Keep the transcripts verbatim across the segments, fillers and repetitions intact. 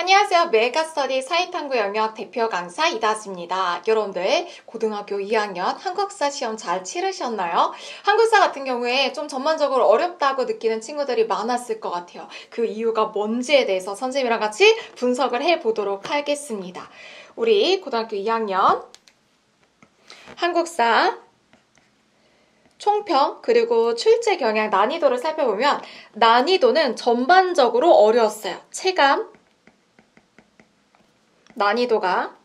안녕하세요. 메가스터디 사회탐구 영역 대표 강사 이다지입니다. 여러분들 고등학교 이 학년 한국사 시험 잘 치르셨나요? 한국사 같은 경우에 좀 전반적으로 어렵다고 느끼는 친구들이 많았을 것 같아요. 그 이유가 뭔지에 대해서 선생님이랑 같이 분석을 해보도록 하겠습니다. 우리 고등학교 이 학년 한국사 총평 그리고 출제 경향 난이도를 살펴보면 난이도는 전반적으로 어려웠어요. 체감 난이도가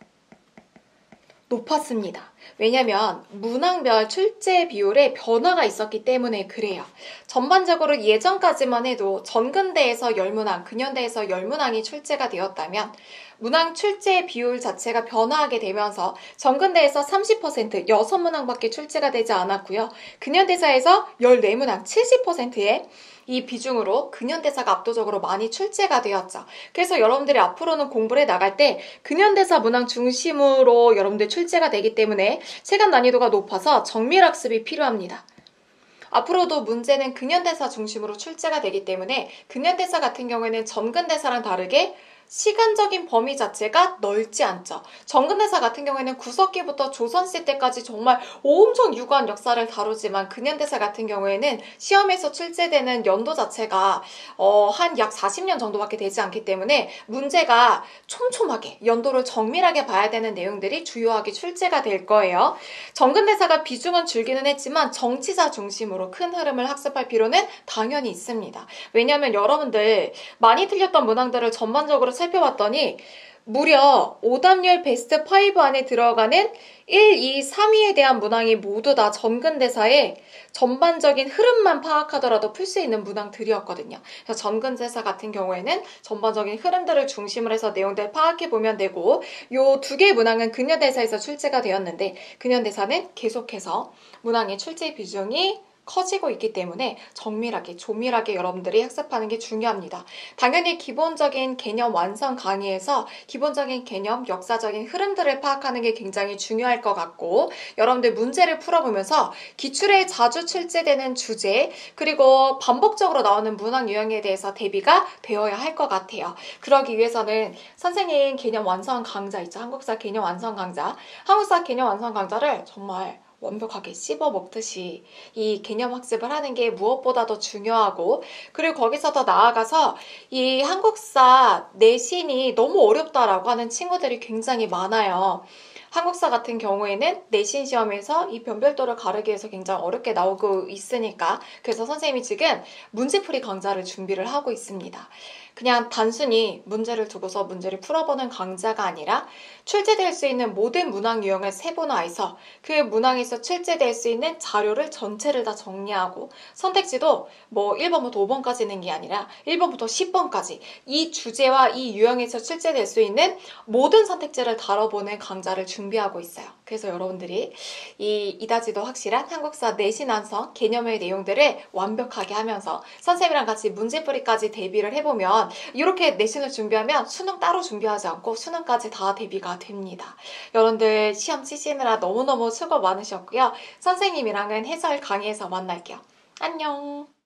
높았습니다. 왜냐면 문항별 출제 비율에 변화가 있었기 때문에 그래요. 전반적으로 예전까지만 해도 전근대에서 열 문항, 근현대에서 열 문항이 출제가 되었다면 문항 출제 비율 자체가 변화하게 되면서 전근대에서 삼십 퍼센트, 육 문항밖에 출제가 되지 않았고요. 근현대사에서 십사 문항, 칠십 퍼센트의 이 비중으로 근현대사가 압도적으로 많이 출제가 되었죠. 그래서 여러분들이 앞으로는 공부를 나갈 때 근현대사 문항 중심으로 여러분들 출제가 되기 때문에 체감 난이도가 높아서 정밀학습이 필요합니다. 앞으로도 문제는 근현대사 중심으로 출제가 되기 때문에 근현대사 같은 경우에는 전근대사랑 다르게 시간적인 범위 자체가 넓지 않죠. 전근대사 같은 경우에는 구석기부터 조선시대 때까지 정말 엄청 유구한 역사를 다루지만 근현대사 같은 경우에는 시험에서 출제되는 연도 자체가 어, 한 약 사십 년 정도밖에 되지 않기 때문에 문제가 촘촘하게 연도를 정밀하게 봐야 되는 내용들이 주요하게 출제가 될 거예요. 전근대사가 비중은 줄기는 했지만 정치사 중심으로 큰 흐름을 학습할 필요는 당연히 있습니다. 왜냐하면 여러분들 많이 틀렸던 문항들을 전반적으로 살펴봤더니 무려 오답률 베스트 오 안에 들어가는 일, 이, 삼 위에 대한 문항이 모두 다 전근대사의 전반적인 흐름만 파악하더라도 풀 수 있는 문항들이었거든요. 그래서 전근대사 같은 경우에는 전반적인 흐름들을 중심으로 해서 내용들 파악해보면 되고 요 두 개의 문항은 근현대사에서 출제가 되었는데 근현대사는 계속해서 문항의 출제 비중이 커지고 있기 때문에 정밀하게 조밀하게 여러분들이 학습하는 게 중요합니다. 당연히 기본적인 개념 완성 강의에서 기본적인 개념, 역사적인 흐름들을 파악하는 게 굉장히 중요할 것 같고 여러분들 문제를 풀어보면서 기출에 자주 출제되는 주제 그리고 반복적으로 나오는 문항 유형에 대해서 대비가 되어야 할 것 같아요. 그러기 위해서는 선생님 개념 완성 강좌 있죠. 한국사 개념 완성 강좌. 한국사 개념 완성 강좌를 정말 완벽하게 씹어 먹듯이 이 개념 학습을 하는 게 무엇보다도 중요하고 그리고 거기서 더 나아가서 이 한국사 내신이 너무 어렵다라고 하는 친구들이 굉장히 많아요. 한국사 같은 경우에는 내신 시험에서 이 변별도를 가르기 위해서 굉장히 어렵게 나오고 있으니까 그래서 선생님이 지금 문제풀이 강좌를 준비를 하고 있습니다. 그냥 단순히 문제를 두고서 문제를 풀어보는 강좌가 아니라 출제될 수 있는 모든 문항 유형을 세분화해서 그 문항에서 출제될 수 있는 자료를 전체를 다 정리하고 선택지도 뭐 일 번부터 오 번까지 있는 게 아니라 일 번부터 십 번까지 이 주제와 이 유형에서 출제될 수 있는 모든 선택지를 다뤄보는 강좌를 준비하고 있어요. 그래서 여러분들이 이 이다지도 확실한 한국사 내신 완성 개념의 내용들을 완벽하게 하면서 선생님이랑 같이 문제풀이까지 대비를 해보면 이렇게 내신을 준비하면 수능 따로 준비하지 않고 수능까지 다 대비가 됩니다. 여러분들 시험 치시느라 너무너무 수고 많으셨고요. 선생님이랑은 해설 강의에서 만날게요. 안녕.